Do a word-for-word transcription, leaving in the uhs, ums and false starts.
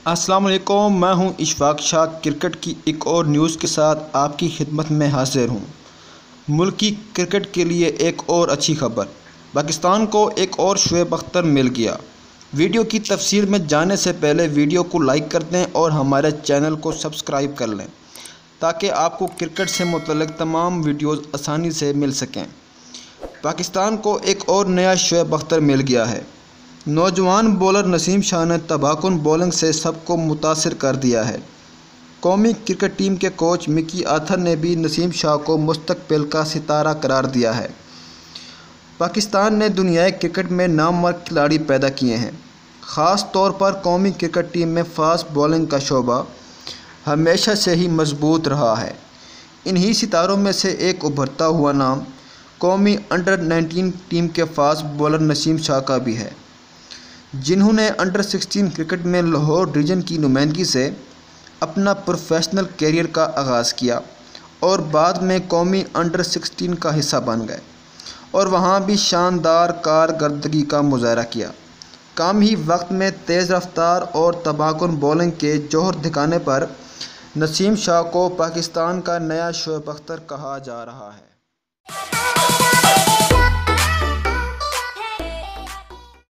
अस्सलाम वालेकुम, मैं हूं इशफाक शाह। क्रिकेट की एक और न्यूज़ के साथ आपकी खिदमत में हाजिर हूं। मुल्क की क्रिकेट के लिए एक और अच्छी खबर, पाकिस्तान को एक और शोएब अख्तर मिल गया। वीडियो की तफसील में जाने से पहले वीडियो को लाइक कर दें और हमारे चैनल को सब्सक्राइब कर लें ताकि आपको क्रिकेट से मुतल्लिक़ तमाम वीडियोज़ आसानी से मिल सकें। पाकिस्तान को एक और नया शोएब अख्तर मिल गया है। नौजवान बॉलर नसीम शाह ने तबाहकुन बॉलिंग से सबको मुतासिर कर दिया है। कौमी क्रिकेट टीम के कोच मिकी आर्थर ने भी नसीम शाह को मुस्तकबिल का सितारा करार दिया है। पाकिस्तान ने दुनियाई क्रिकेट में नामवर खिलाड़ी पैदा किए हैं। ख़ास तौर पर कौमी क्रिकेट टीम में फास्ट बॉलिंग का शोबा हमेशा से ही मजबूत रहा है। इन्हीं सितारों में से एक उभरता हुआ नाम कौमी अंडर नाइनटीन टीम के फास्ट बॉलर नसीम शाह का भी है, जिन्होंने अंडर सिक्सटीन क्रिकेट में लाहौर रीजन की नुमाइंदगी से अपना प्रोफेशनल कैरियर का आगाज़ किया और बाद में कौमी अंडर सिक्सटीन का हिस्सा बन गए और वहां भी शानदार कारकर्दगी का मुजाहरा किया। कम ही वक्त में तेज़ रफ्तार और तबाहकुन बॉलिंग के जौहर दिखाने पर नसीम शाह को पाकिस्तान का नया शोएब अख्तर कहा जा रहा है।